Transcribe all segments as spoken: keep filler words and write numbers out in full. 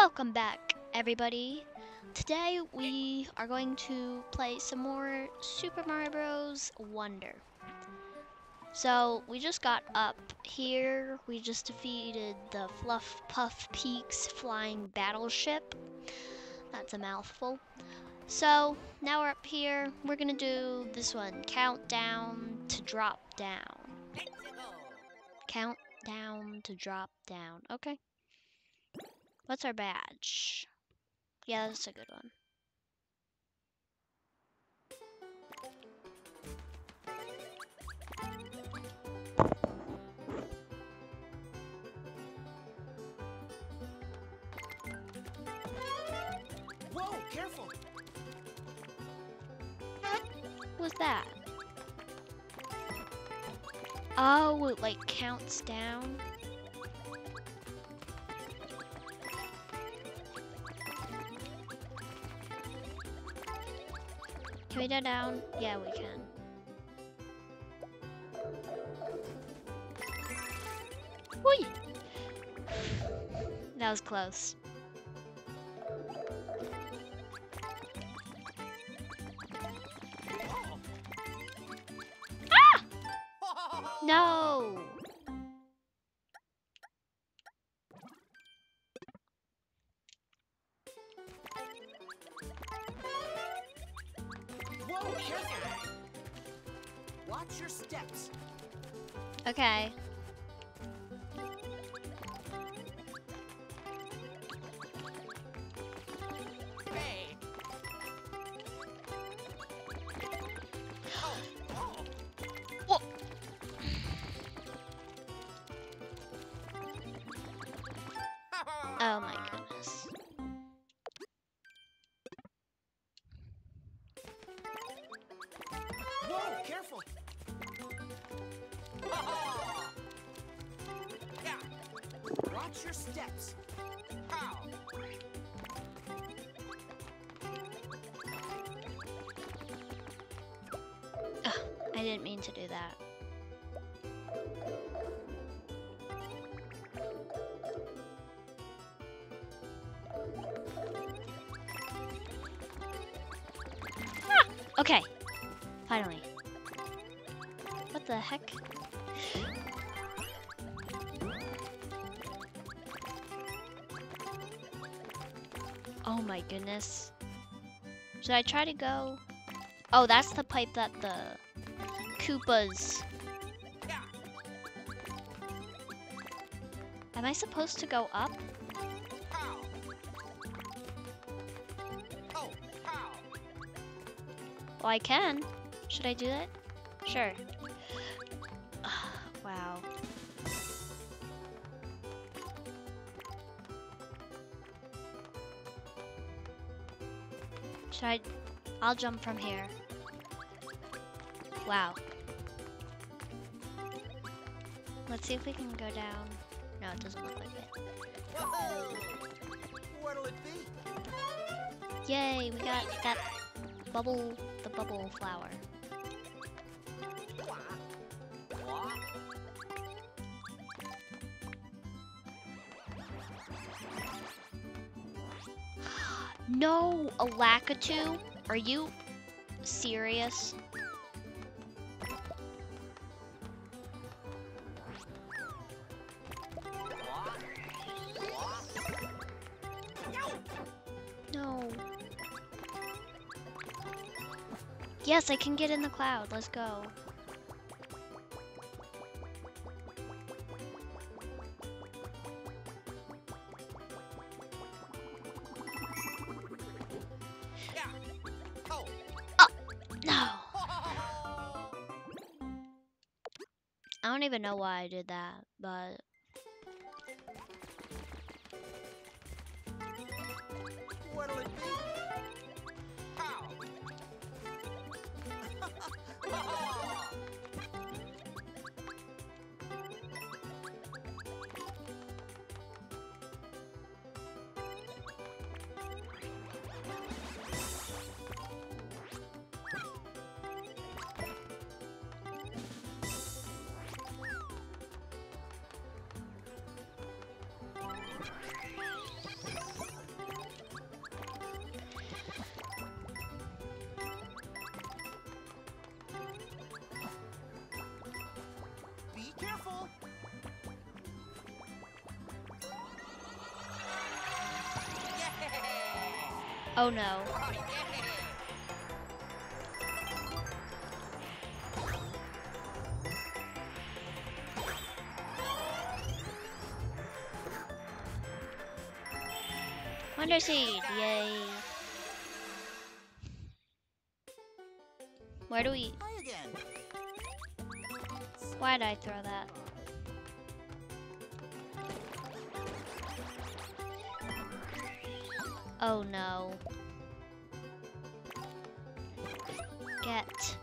Welcome back, everybody. Today we are going to play some more Super Mario Bros. Wonder. So we just got up here. We just defeated the Fluff Puff Peaks flying battleship. That's a mouthful. So now we're up here. We're gonna do this one, countdown to drop down. Countdown to drop down. Okay. What's our badge? Yeah, that's a good one. Whoa, careful! What was that? Oh, it like counts down. Can we go down? Yeah, we can. Whee! That was close. Ah! No! Whoa, careful! Watch your steps. Okay. Hey! Oh, oh. Whoa. Oh my goodness. Whoa, careful! Yeah. Watch your steps. How? Ugh, I didn't mean to do that. Ah! Okay. Finally. What the heck? Oh my goodness. Should I try to go? Oh, that's the pipe that the Koopas. Yeah. Am I supposed to go up? How? Oh, how? Well, I can. Should I do that? Sure. Wow. Should I? I'll jump from here. Wow. Let's see if we can go down. No, it doesn't look like it. Whoa! What'll it be? Yay, we got that bubble, the bubble flower. No, a Lakitu? Are you serious? No. Yes, I can get in the cloud. Let's go. No. I don't even know why I did that, but What'll it be? How? Oh no. Oh, yeah. Wonder Seed, yay. Where do we... Hi again. Why'd I throw that? Oh no. Get.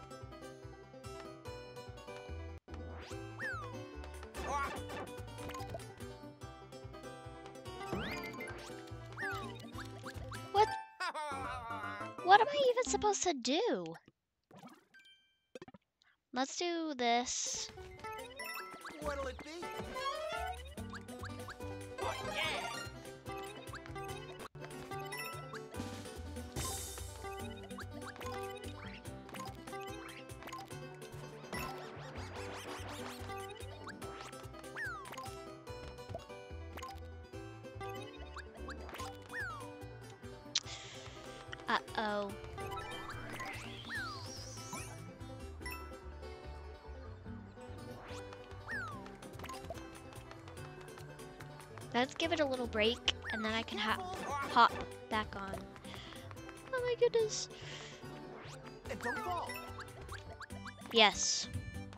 What? What am I even supposed to do? Let's do this. What'll it be? Oh, yeah. Uh-oh. Let's give it a little break, and then I can ha hop back on. Oh my goodness. And don't fall. Yes.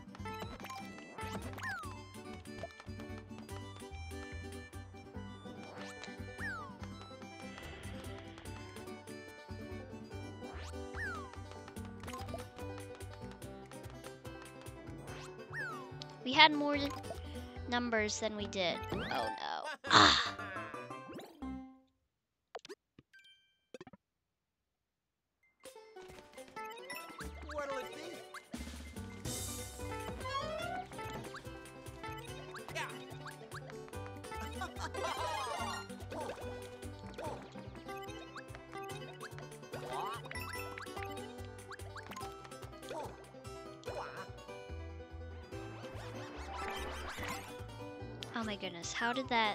We had more numbers than we did. Oh no. Ah. What'll it be? Yeah. Oh my goodness, how did that...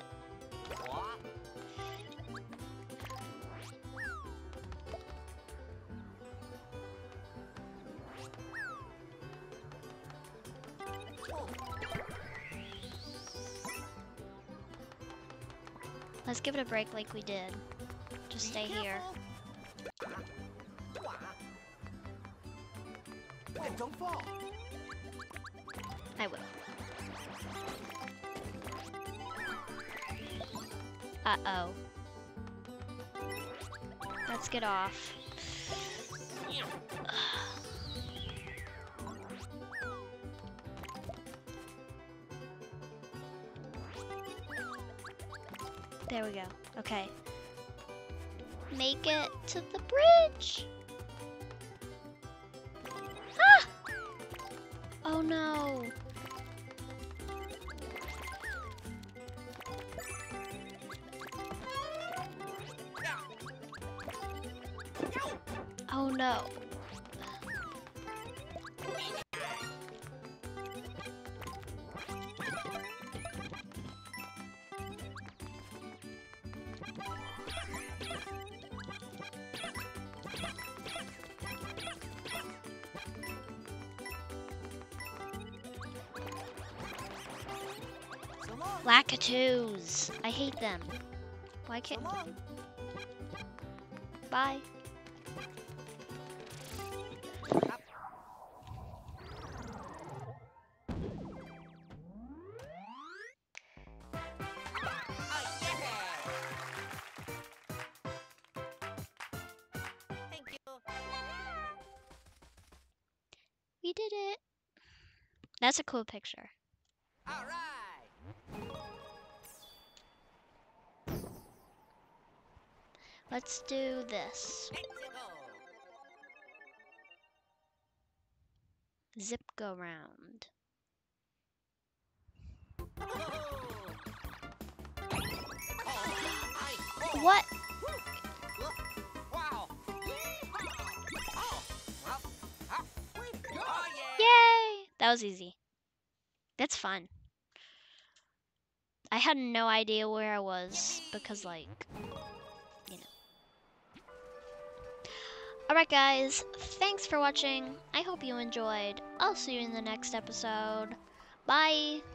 Let's give it a break like we did. Just stay here. And don't fall. I will. Uh-oh. Let's get off. There we go. Okay. Make it to the bridge. Ah! Oh no. Oh no. So long. Lakitus. I hate them. Why So can't... long. Bye. Oh, yeah. Thank you. We did it. That's a cool picture. All right. Let's do this. Let's go. Zip go round. What? Wow. Oh, well, ah, way to go. Oh, yeah. Yay! That was easy. That's fun. I had no idea where I was because, like, you know. Alright guys, thanks for watching. I hope you enjoyed. I'll see you in the next episode. Bye!